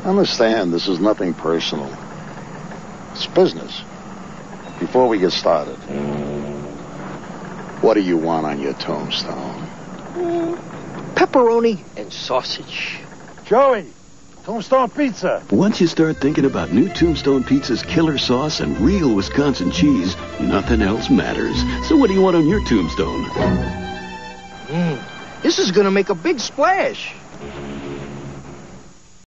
Understand, this is nothing personal. It's business. Before we get started, what do you want on your tombstone? Pepperoni and sausage. Joey, Tombstone Pizza. Once you start thinking about new Tombstone Pizza's killer sauce and real Wisconsin cheese, nothing else matters. So what do you want on your tombstone? This is going to make a big splash.